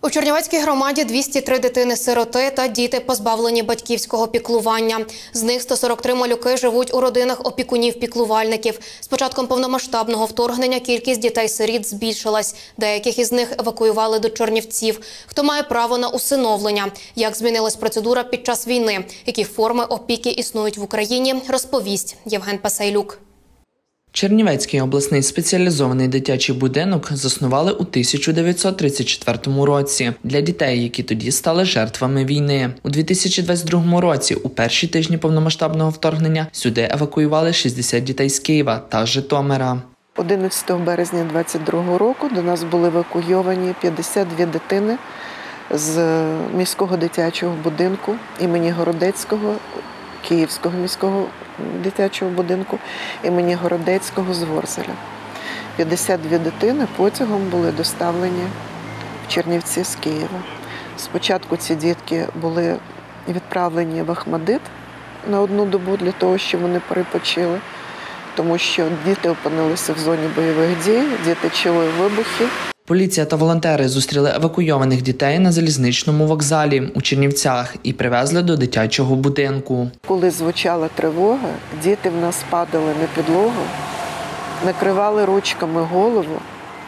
У Чернівецькій громаді 203 дитини-сироти та діти, позбавлені батьківського піклування. З них 143 малюки живуть у родинах опікунів-піклувальників. З початком повномасштабного вторгнення кількість дітей-сиріт збільшилась. Деяких із них евакуювали до Чернівців. Хто має право на усиновлення? Як змінилась процедура під час війни? Які форми опіки існують в Україні? Розповість Євген Пасайлюк. Чернівецький обласний спеціалізований дитячий будинок заснували у 1934 році для дітей, які тоді стали жертвами війни. У 2022 році, у перші тижні повномасштабного вторгнення, сюди евакуювали 60 дітей з Києва та Житомира. 11 березня 2022 року до нас були евакуйовані 52 дитини з міського дитячого будинку імені Городецького, Київського міського дитячого будинку імені Городецького з Ворзеля. 52 дитини потягом були доставлені в Чернівці з Києва. Спочатку ці дітки були відправлені в Охмадит на одну добу для того, щоб вони перепочили, тому що діти опинилися в зоні бойових дій, діти чули вибухи. Поліція та волонтери зустріли евакуйованих дітей на залізничному вокзалі у Чернівцях і привезли до дитячого будинку. Коли звучала тривога, діти в нас падали на підлогу, накривали ручками голову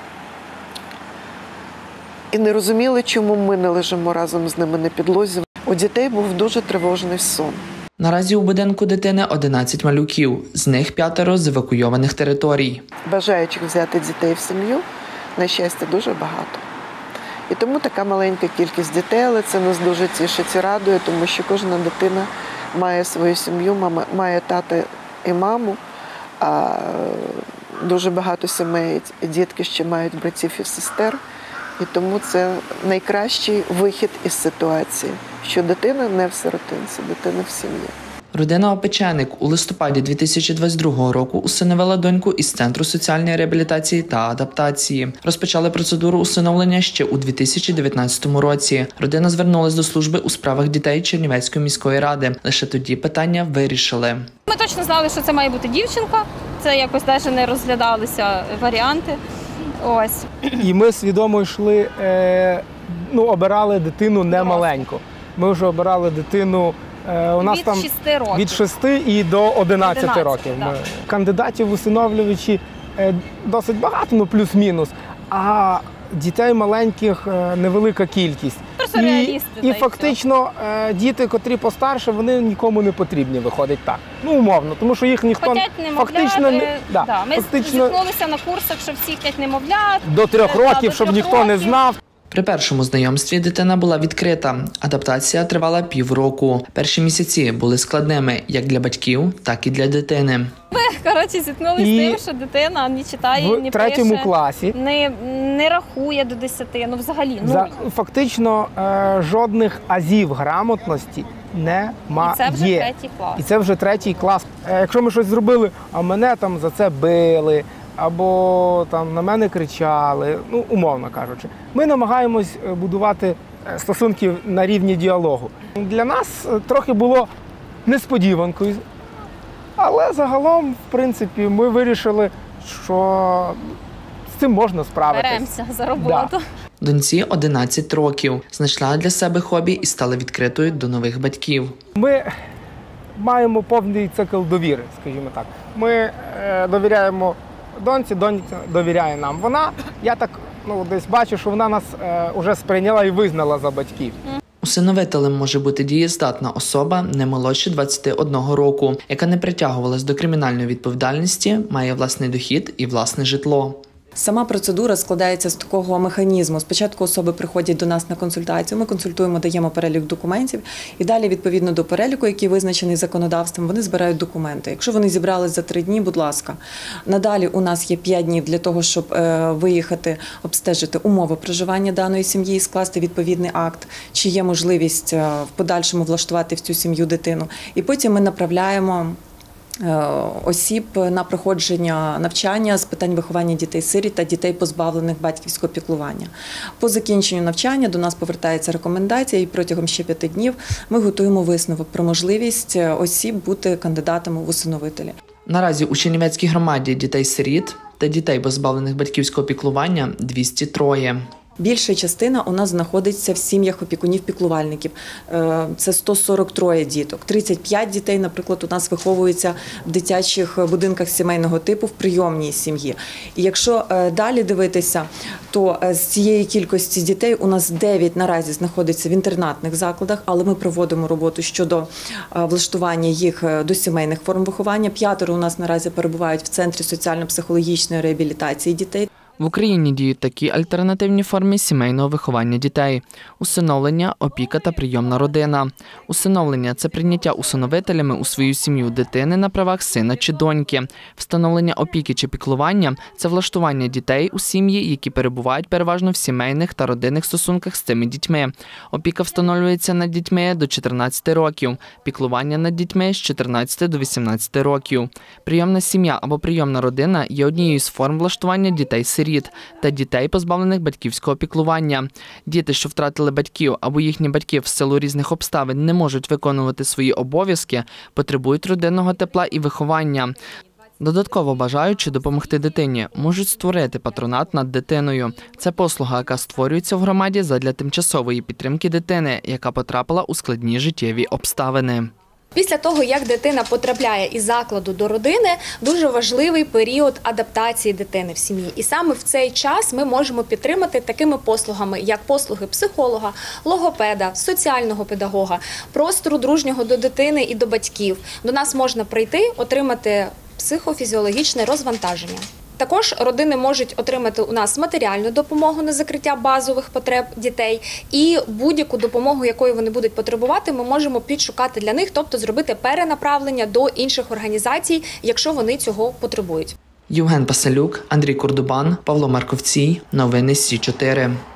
і не розуміли, чому ми не лежимо разом з ними на підлозі. У дітей був дуже тривожний сон. Наразі у будинку дитини 11 малюків, з них 5 з евакуйованих територій. Бажаючих взяти дітей в сім'ю, на щастя, дуже багато. І тому така маленька кількість дітей, але це нас дуже тішить і радує, тому що кожна дитина має свою сім'ю, має тата і маму, а дуже багато сімей і дітки ще мають братів і сестер. І тому це найкращий вихід із ситуації, що дитина не в сиротинці, дитина в сім'ї. Родина Опеченик у листопаді 2022 року усиновила доньку із Центру соціальної реабілітації та адаптації. Розпочали процедуру усиновлення ще у 2019 році. Родина звернулась до служби у справах дітей Чернівецької міської ради. Лише тоді питання вирішили. Ми точно знали, що це має бути дівчинка. Це якось навіть не розглядалися варіанти. Ось. І ми свідомо йшли, обирали дитину не маленьку. Ми вже обирали дитину у нас від 6 років. Від 6 і до 11 років. Так. Кандидатів в усиновлювачі досить багато, плюс-мінус, а дітей маленьких невелика кількість. І фактично діти, котрі постарше, вони нікому не потрібні, виходить так. Умовно, тому що їх ніхто фактично не... Ми зіткнулися на курсах, що всіх 5 немовлят. До 3 років, щоб ніхто не знав. При першому знайомстві дитина була відкрита. Адаптація тривала півроку. Перші місяці були складними як для батьків, так і для дитини. Ми, зіткнулися з тим, що дитина не читає, не пише, в 3 класі. Не рахує до 10, взагалі. Фактично жодних азів грамотності немає. І це вже 3 клас. І це вже 3 клас. Якщо ми щось зробили, а мене там за це били, або там на мене кричали, умовно кажучи. Ми намагаємось будувати стосунки на рівні діалогу. Для нас трохи було несподіванкою, але загалом, в принципі, ми вирішили, що з цим можна справитись. Беремося за роботу. Да. Доньці 11 років. Знайшла для себе хобі і стала відкритою до нових батьків. Ми маємо повний цикл довіри, скажімо так. Ми довіряємо доньці, донька довіряє нам. Я так десь бачу, що вона нас вже сприйняла і визнала за батьків. Усиновителем може бути дієздатна особа не молодше 21 року, яка не притягувалась до кримінальної відповідальності, має власний дохід і власне житло. Сама процедура складається з такого механізму. Спочатку особи приходять до нас на консультацію, ми консультуємо, даємо перелік документів і далі, відповідно до переліку, який визначений законодавством, вони збирають документи. Якщо вони зібрались за 3 дні, будь ласка. Надалі у нас є 5 днів для того, щоб виїхати, обстежити умови проживання даної сім'ї і скласти відповідний акт, чи є можливість в подальшому влаштувати в цю сім'ю дитину. І потім ми направляємо осіб на проходження навчання з питань виховання дітей-сиріт та дітей, позбавлених батьківського піклування. По закінченню навчання до нас повертається рекомендація і протягом ще 5 днів ми готуємо висновок про можливість осіб бути кандидатами в усиновителі. Наразі у Чернівецькій громаді дітей-сиріт та дітей, позбавлених батьківського піклування, 203. Більша частина у нас знаходиться в сім'ях опікунів-піклувальників. Це 143 діток. 35 дітей, наприклад, у нас виховуються в дитячих будинках сімейного типу в прийомній сім'ї. І якщо далі дивитися, то з цієї кількості дітей у нас 9 наразі знаходиться в інтернатних закладах, але ми проводимо роботу щодо влаштування їх до сімейних форм виховання. 5 у нас наразі перебувають в Центрі соціально-психологічної реабілітації дітей. В Україні діють такі альтернативні форми сімейного виховання дітей – усиновлення, опіка та прийомна родина. Усиновлення – це прийняття усиновителями у свою сім'ю дитини на правах сина чи доньки. Встановлення опіки чи піклування – це влаштування дітей у сім'ї, які перебувають переважно в сімейних та родинних стосунках з цими дітьми. Опіка встановлюється над дітьми до 14 років, піклування над дітьми з 14 до 18 років. Прийомна сім'я або прийомна родина є однією з форм влаштування дітей-сиріт та дітей, позбавлених батьківського піклування. Діти, що втратили батьків або їхні батьки в силу різних обставин не можуть виконувати свої обов'язки, потребують родинного тепла і виховання. Додатково бажаючи допомогти дитині, можуть створити патронат над дитиною. Це послуга, яка створюється в громаді задля тимчасової підтримки дитини, яка потрапила у складні життєві обставини. Після того, як дитина потрапляє із закладу до родини, дуже важливий період адаптації дитини в сім'ї. І саме в цей час ми можемо підтримати такими послугами, як послуги психолога, логопеда, соціального педагога, простору дружнього до дитини і до батьків. До нас можна прийти, отримати психофізіологічне розвантаження. Також родини можуть отримати у нас матеріальну допомогу на закриття базових потреб дітей і будь-яку допомогу, якої вони будуть потребувати, ми можемо підшукати для них, тобто зробити перенаправлення до інших організацій, якщо вони цього потребують. Євген Пасалюк, Андрій Курдубан, Павло Марковцій. Новини Сі 4.